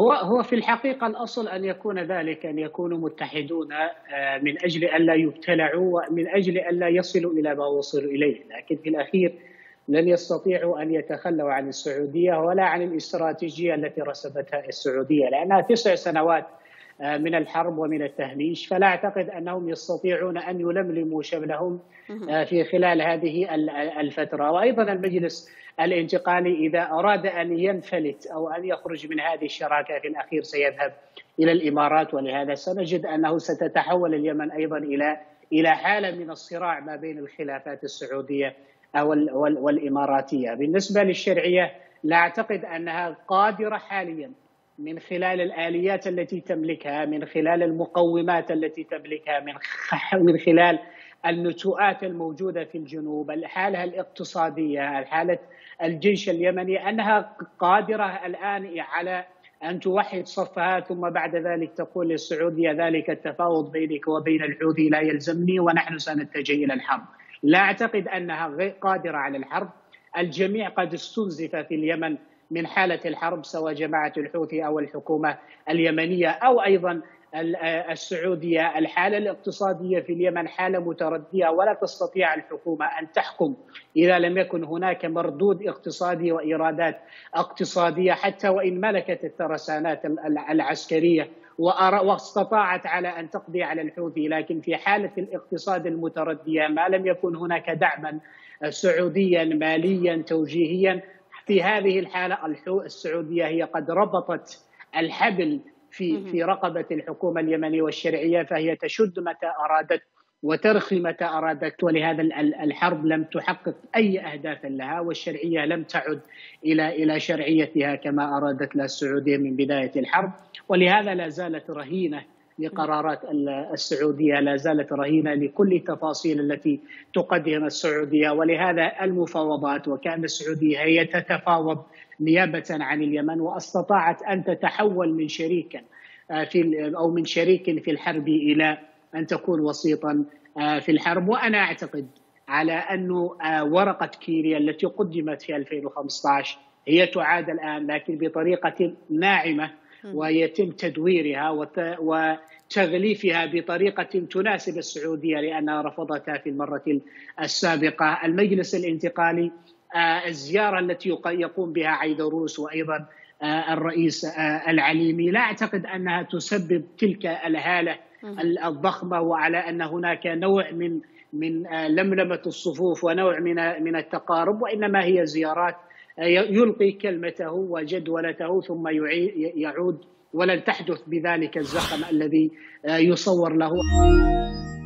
هو في الحقيقة الأصل أن يكون ذلك، أن يكونوا متحدون من أجل ألا يبتلعوا ومن أجل ألا يصلوا إلى ما وصلوا إليه، لكن في الأخير لن يستطيعوا أن يتخلوا عن السعودية ولا عن الاستراتيجية التي رسمتها السعودية، لأنها 9 سنوات من الحرب ومن التهميش، فلا أعتقد أنهم يستطيعون أن يلملموا شملهم في خلال هذه الفترة. وأيضا المجلس الانتقالي إذا أراد أن ينفلت أو أن يخرج من هذه الشراكة في الأخير سيذهب إلى الإمارات، ولهذا سنجد أنه ستتحول اليمن أيضا إلى حالة من الصراع ما بين الخلافات السعودية والإماراتية. بالنسبة للشرعية لا أعتقد أنها قادرة حاليا من خلال الآليات التي تملكها، من خلال المقومات التي تملكها، من خلال النتوءات الموجودة في الجنوب، الحالة الاقتصادية، حالة الجيش اليمني، أنها قادرة الآن على أن توحد صفها ثم بعد ذلك تقول للسعودية ذلك التفاوض بينك وبين الحوثي لا يلزمني ونحن سنتجه إلى الحرب. لا أعتقد أنها غير قادرة على الحرب. الجميع قد استنزف في اليمن من حالة الحرب، سواء جماعة الحوثي أو الحكومة اليمنية أو أيضا السعودية. الحالة الاقتصادية في اليمن حالة متردية، ولا تستطيع الحكومة أن تحكم إذا لم يكن هناك مردود اقتصادي وإيرادات اقتصادية، حتى وإن ملكت الترسانات العسكرية واستطاعت على أن تقضي على الحوثي، لكن في حالة الاقتصاد المتردية ما لم يكن هناك دعما سعوديا ماليا توجيهيا، في هذه الحالة السعودية هي قد ربطت الحبل في رقبة الحكومة اليمنية والشرعية، فهي تشد متى أرادت وترخي متى أرادت، ولهذا الحرب لم تحقق أي أهداف لها، والشرعية لم تعد إلى شرعيتها كما أرادت لها السعودية من بداية الحرب، ولهذا لا زالت رهينة لقرارات السعودية، لا زالت رهينة لكل التفاصيل التي تقدمها السعودية. ولهذا المفاوضات، وكان السعودية هي تتفاوض نيابة عن اليمن، واستطاعت أن تتحول من شريك في الحرب إلى أن تكون وسيطا في الحرب. وأنا أعتقد على أن ورقة كيريا التي قدمت في 2015 هي تعاد الآن، لكن بطريقة ناعمة، ويتم تدويرها وتغليفها بطريقة تناسب السعودية لأنها رفضتها في المرة السابقة. المجلس الانتقالي، الزيارة التي يقوم بها عيدروس وأيضا الرئيس العليمي، لا أعتقد أنها تسبب تلك الهالة الضخمة، وعلى أن هناك نوع من لملمة الصفوف ونوع من التقارب، وإنما هي زيارات يلقي كلمته وجدولته ثم يعود، ولن تحدث بذلك الزخم الذي يصور له.